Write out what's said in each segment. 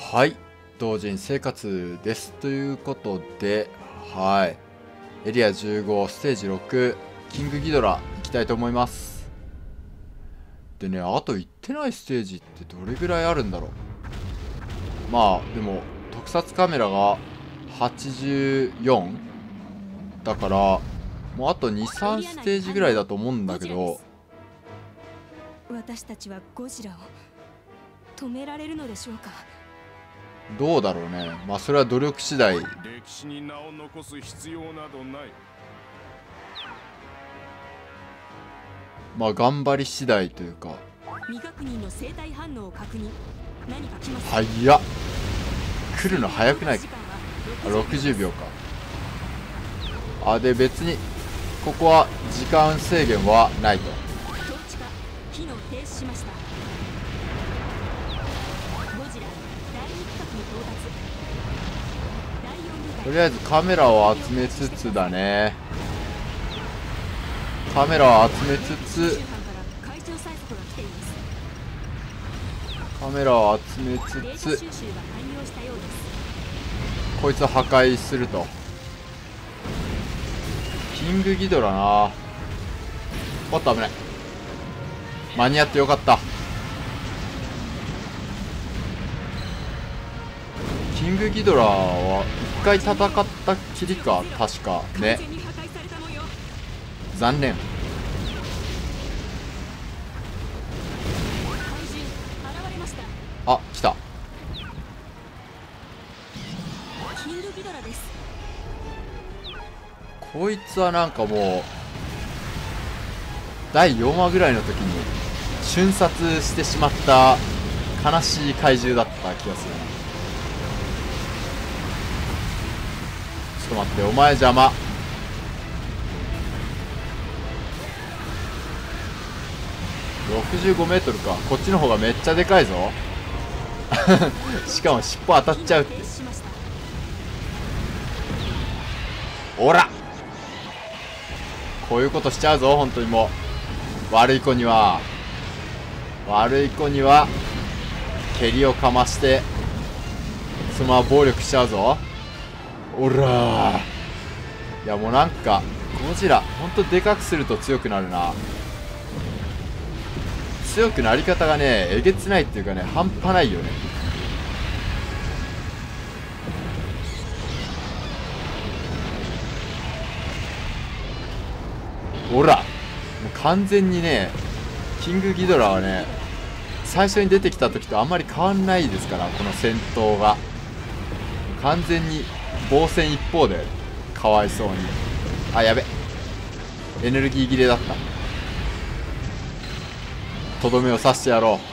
はい、同人生活ですということで、エリア15ステージ6キングギドラ行きたいと思います。でね、あと行ってないステージってどれぐらいあるんだろう。まあでも特撮カメラが84だから、もうあと 2,3 ステージぐらいだと思うんだけど、 私たちはゴジラを止められるのでしょうか。 どうだろうね。まあそれは努力次第。 歴史に名を残す必要などない。 まあ頑張り次第というか。 未確認の生体反応を確認。何か来ます。 早っ。来るの早くないか。60秒か。あ、で別にここは時間制限はないと。 統治下機能停止しました。ゴジラ第2区画に到達。第4部隊とりあえずカメラを集めつつだね。カメラを集めつつ、 周班から海上催促が来ています。 カメラを集めデータつつ、 収集が完了したようです。 こいつを破壊すると。キングギドラな。おっと危ない。間に合ってよかった。キングギドラは一回戦ったきりか、確かね。 完全に破壊された模様。 残念。 怪人現れました。 あ、来た。 キングギドラです。 こいつはなんかもう第4話ぐらいの時に瞬殺してしまった悲しい怪獣だった気がするな。ちょっと待って、お前邪魔。65メートルか。こっちの方がめっちゃでかいぞ。しかも尻尾当たっちゃうって。 停止しました。 おら、こういうことしちゃうぞ本当に。もう悪い子には蹴りをかましてそのまま暴力しちゃうぞ。おらー、いやもうなんかゴジラほんとでかくすると強くなるな。強くなり方がねえげつないっていうかね、半端ないよね。ほら、もう完全にね、キングギドラはね、最初に出てきた時とあんまり変わんないですから、この戦闘が。完全に防戦一方で、かわいそうに。あ、やべ。エネルギー切れだった。とどめを刺してやろう。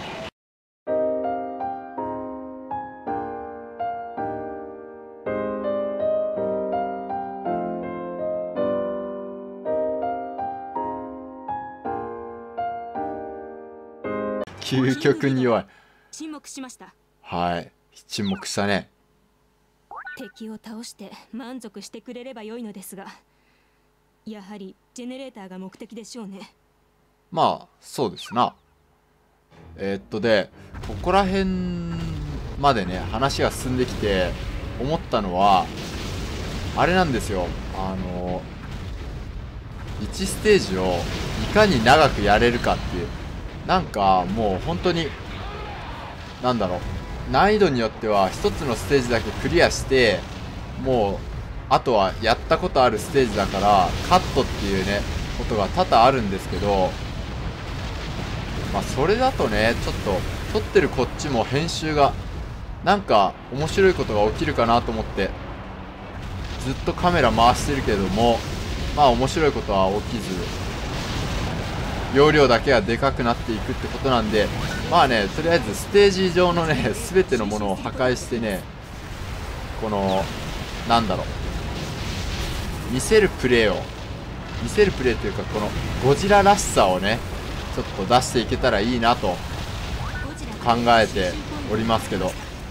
究極に弱い。 沈黙しました。 はい。沈黙したね。 敵を倒して満足してくれれば良いのですが、やはりジェネレーターが目的でしょうね。 まあ、そうですな。で、ここら辺までね、話が進んできて、思ったのは、あれなんですよ。1ステージをいかに長くやれるかっていう。なんか、もう本当に、なんだろう。難易度によっては、一つのステージだけクリアして、もう、あとはやったことあるステージだから、カットっていうね、ことが多々あるんですけど、まあそれだとね、ちょっと撮ってるこっちも編集がなんか面白いことが起きるかなと思ってずっとカメラ回してるけども、まあ面白いことは起きず、容量だけがでかくなっていくってことなんで、まあね、とりあえずステージ上のね全てのものを破壊してね、このなんだろう、見せるプレーというか、このゴジラらしさをねちょっと出していけたらいいなと考えておりますけど。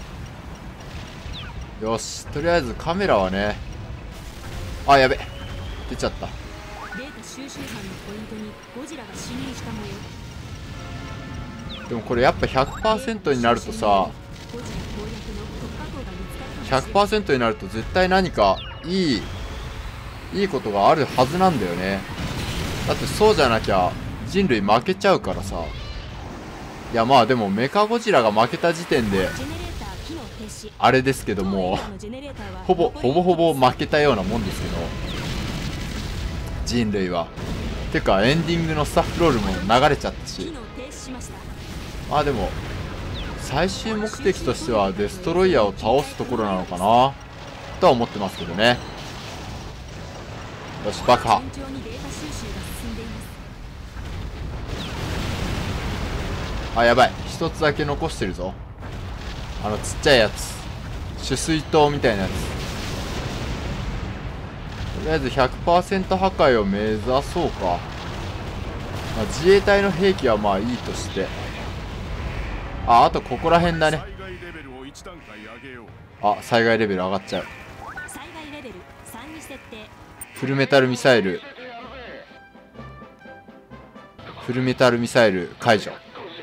よし、とりあえずカメラはね、あ、やべ、出ちゃった。 データ収集班のポイントにゴジラが侵入した模様。 でもこれやっぱ 100% になるとさ、 ゴジラ攻略の 100% になると絶対何かいいことがあるはずなんだよね。だってそうじゃなきゃ人類負けちゃうからさ。いやまあでもメカゴジラが負けた時点であれですけどもほぼ負けたようなもんですけど、人類は。てかエンディングのスタッフロールも流れちゃったし、まあでも最終目的としてはデストロイヤーを倒すところなのかなとは思ってますけどね。よし爆破。あ、やばい、一つだけ残してるぞ。あのちっちゃいやつ、取水塔みたいなやつ。とりあえず 100% 破壊を目指そうか。まあ、自衛隊の兵器はまあいいとして、あとここら辺だね。あ、災害レベル上がっちゃう。フルメタルミサイル解除。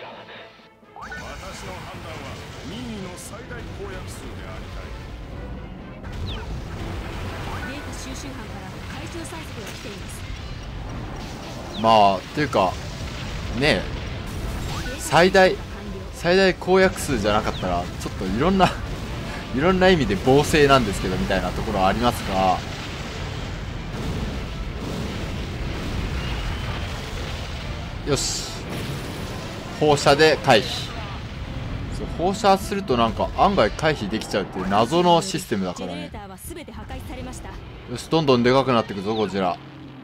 まあっていうかねえ、最大公約数じゃなかったらちょっといろんな意味で暴政なんですけどみたいなところはありますが、よし、放射で回避。そう、放射するとなんか案外回避できちゃうっていう謎のシステムだからね。よし、どんどんでかくなっていくぞゴジラ。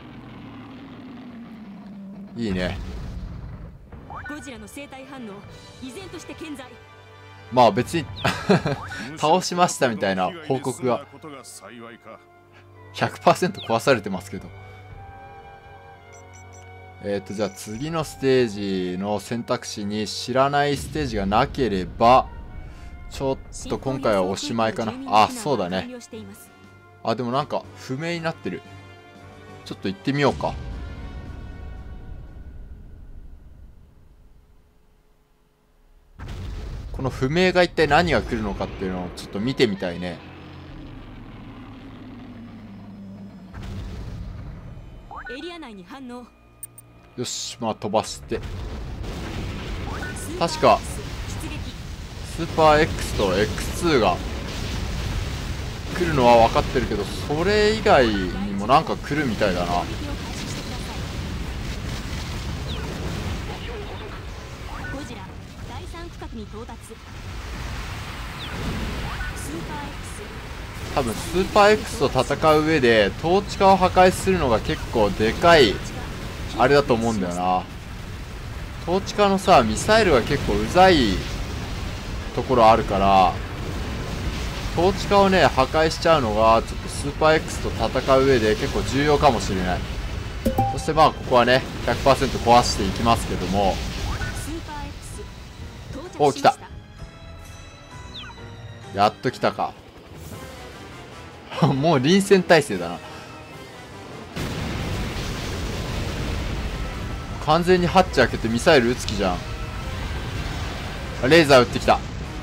いいね。 ゴジラの生体反応依然として健在。 まあ別に倒しましたみたいな報告が 100% 壊されてますけど。じゃあ次のステージの選択肢に知らないステージがなければちょっと今回はおしまいかな。あ、そうだね。あ、でもなんか不明になってる。ちょっと行ってみようか。この不明が一体何が来るのかっていうのをちょっと見てみたいね。 エリア内に反応。 よし、まあ飛ばして。確かスーパー X と X2 が来るのは分かってるけど、それ以外にもなんか来るみたいだな。多分スーパー X と戦う上で統治下を破壊するのが結構でかいあれだと思うんだよな。統治下のさミサイルが結構うざいところあるから、統治下をね破壊しちゃうのがちょっとスーパー X と戦う上で結構重要かもしれない。そしてまあここはね 100% 壊していきますけども。お、来た。やっと来たか。もう臨戦態勢だな。完全にハッチ開けてミサイル撃つ気じゃん。レーザー撃ってきた。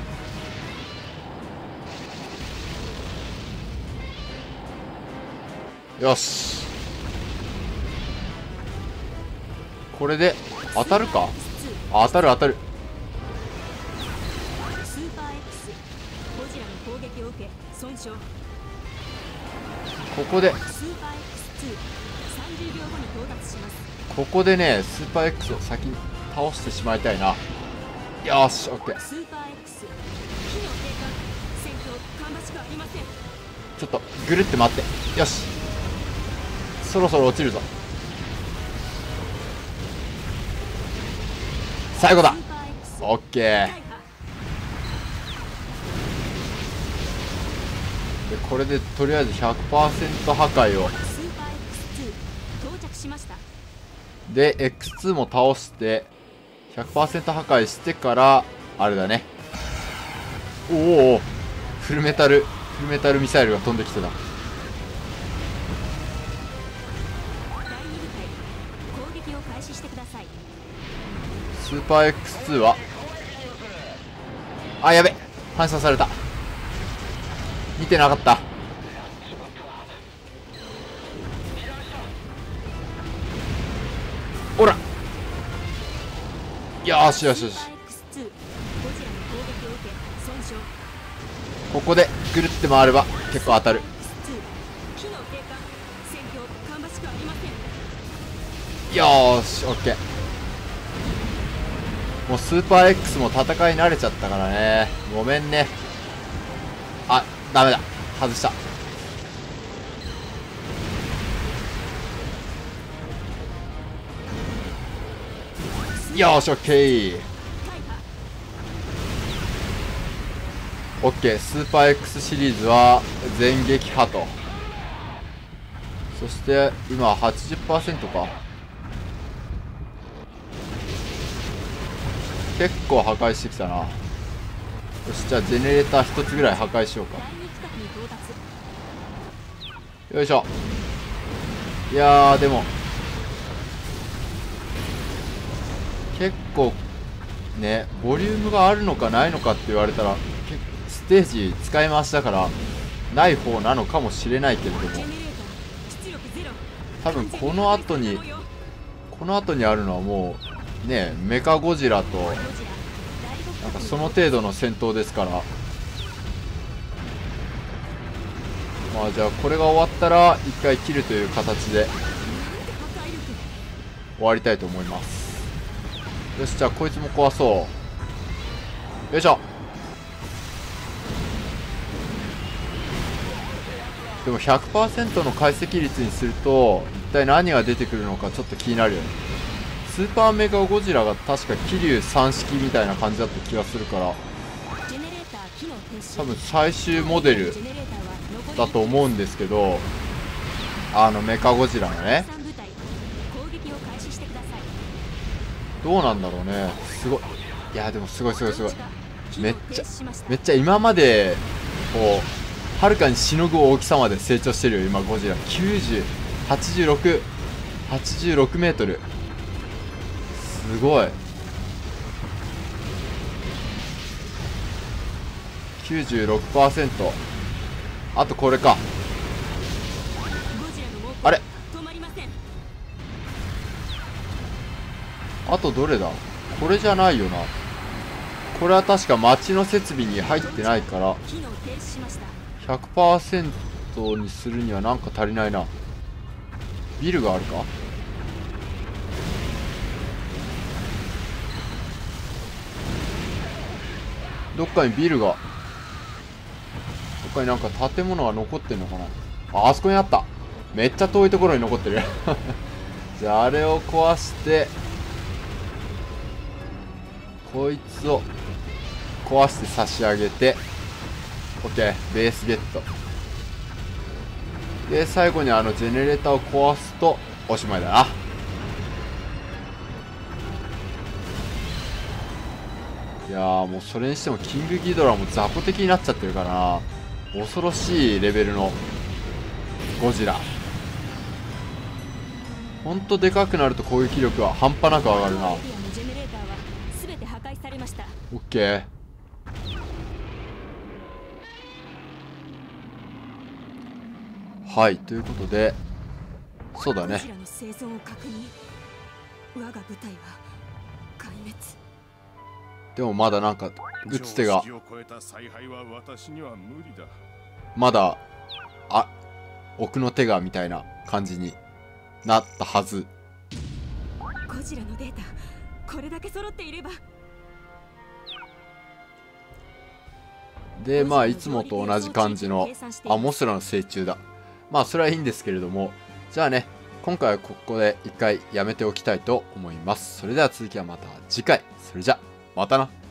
よし、これで当たるか。あ、当たる当たる。 スーパー X ゴジラの攻撃を受け損傷。 ここでスーパー X2 30秒後に到達します。 ここでねスーパー X を先に倒してしまいたいな。よし、オッケー。 スーパー X 機能低下、戦闘芳しくありません。 ちょっとぐるって回って。よし、そろそろ落ちるぞ。最後だ。オッケー。でこれでとりあえず 100% 破壊を。で X2 も倒して 100% 破壊してからあれだね。おお、フルメタルミサイルが飛んできてた。スーパー X2 はあ、やべ、反射された。 見てなかった。ほら、よしよしよし。ここでぐるって回れば結構当たる。よーし、オッケー。もうスーパー X も戦い慣れちゃったからね。ごめんね。あ、ダメだ、外した。よーし、オッケー。オッケー、スーパー X シリーズは全撃破と。そして今 80% か。結構破壊してきたな。よし、じゃあジェネレーター1つぐらい破壊しようか。よいしょ。いやー、でも結構ね、ボリュームがあるのかないのかって言われたらステージ使い回しだからない方なのかもしれないけれども、多分この後にあるのはもうね、メカゴジラとなんかその程度の戦闘ですから、まあじゃあこれが終わったら一回切るという形で終わりたいと思います。よし、じゃあこいつも壊そう。よいしょ。でも 100% の解析率にすると一体何が出てくるのかちょっと気になるよね。スーパーメガゴジラが確か桐生3式みたいな感じだった気がするから、多分最終モデルだと思うんですけど、メカゴジラのね、どうなんだろうね。すごい。いやでもすごいすごいすごい。めっちゃ今までこうはるかにしのぐ大きさまで成長してるよ今ゴジラ。86メートル、すごい。96%。あとこれか。あれ、あとどれだ。これじゃないよな。これは確か街の設備に入ってないから 100% にするにはなんか足りないな。ビルがあるか。どっかにビルが、どっかになんか建物が残ってんのかな。あそこにあった。めっちゃ遠いところに残ってるじゃああれを壊してこいつを壊して差し上げて OK、 ベースゲットで、最後にジェネレーターを壊すとおしまいだな。いやー、もうそれにしてもキングギドラも雑魚的になっちゃってるからな。恐ろしいレベルのゴジラ。ほんとでかくなると攻撃力は半端なく上がるな。オッケー。はい、ということで、そうだね。でもまだなんか打つ手がまだ奥の手がみたいな感じになったはず。 ゴジラのデータこれだけ揃っていれば。 でまあいつもと同じ感じのモスラの成虫だ。まあそれはいいんですけれども、じゃあね、今回はここで一回やめておきたいと思います。それでは続きはまた次回。それじゃまたな。